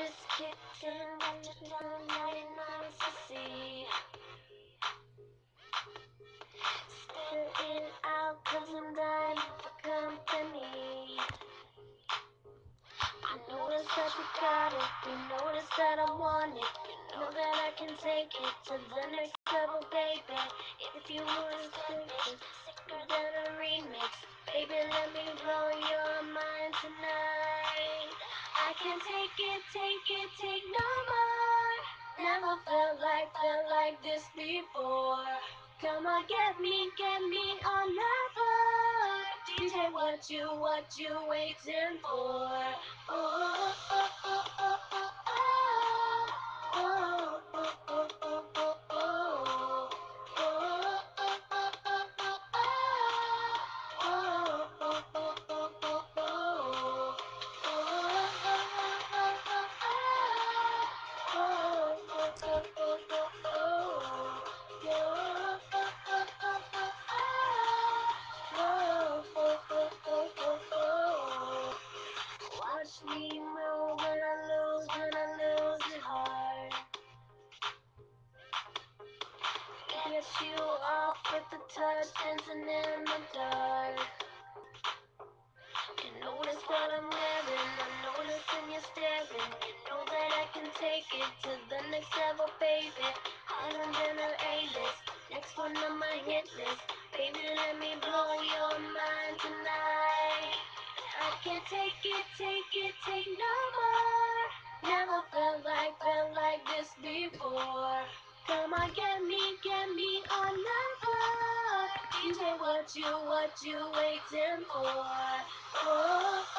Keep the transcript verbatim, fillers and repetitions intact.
just kicked in, got you feeling mighty nice to see. Spit it out, cause I'm dying for company. I notice that you got it, you notice that I want it. You know that I can take it to the next level, baby. If you wanna stick it, sicker than a remix. Baby, let me blow your mind tonight. I can't take it, take it, take no more. Never felt like, felt like this before. Come on, get me, get me another. D J, what you, what you waiting for? Oh, oh, oh, oh, oh, oh, oh, oh, oh, oh, oh, oh, oh. Watch me move when I lose, when I lose it hard. Get you off with the touch, dancing in the dark. You notice what I'm wearing, I'm noticing you're staring. You know that I can take it to the next level, baby. Hotter than an A-list, next one on my hit list. Baby, let me blow your mind tonight. I can't take it, take it, take no more. Never felt like, felt like this before. Come on, get me, get me another. D J, what you, what you waiting for? Oh.